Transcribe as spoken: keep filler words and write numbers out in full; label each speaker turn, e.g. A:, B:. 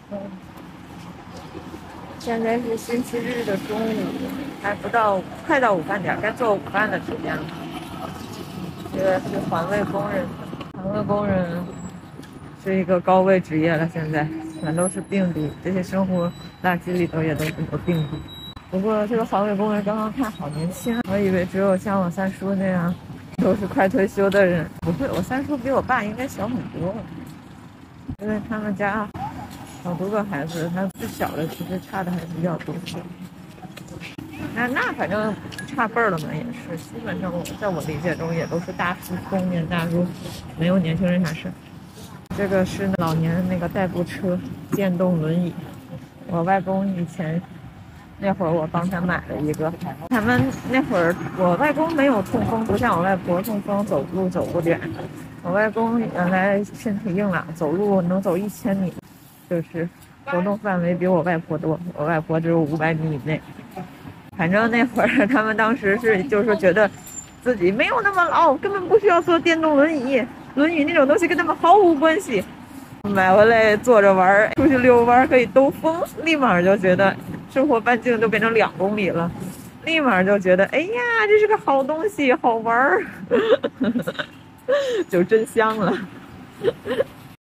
A: 嗯，现在是星期日的中午，还不到，快到午饭点，该做午饭的时间了。这个是环卫工人，环卫工人是一个高危职业了，现在全都是病毒，这些生活垃圾里头也都是有病毒。不过这个环卫工人刚刚看好年轻，我以为只有像我三叔那样都是快退休的人。不会，我三叔比我爸应该小很多，因为他们家好多个孩子，他最小的其实差的还是比较多。那那反正差辈儿了嘛，也是基本上我在我理解中也都是大叔中年大叔，没有年轻人啥事。这个是老年那个代步车，电动轮椅。我外公以前那会儿我帮他买了一个，他们那会儿我外公没有痛风，不像我外婆痛风走路走不远。我外公原来身体硬朗，走路能走一千米，就是活动范围比我外婆多，我外婆只有五百米以内。反正那会儿他们当时是就是觉得自己没有那么老，根本不需要坐电动轮椅，轮椅那种东西跟他们毫无关系。买回来坐着玩，出去遛弯可以兜风，立马就觉得生活半径都变成两公里了，立马就觉得哎呀，这是个好东西，好玩儿，就真香了。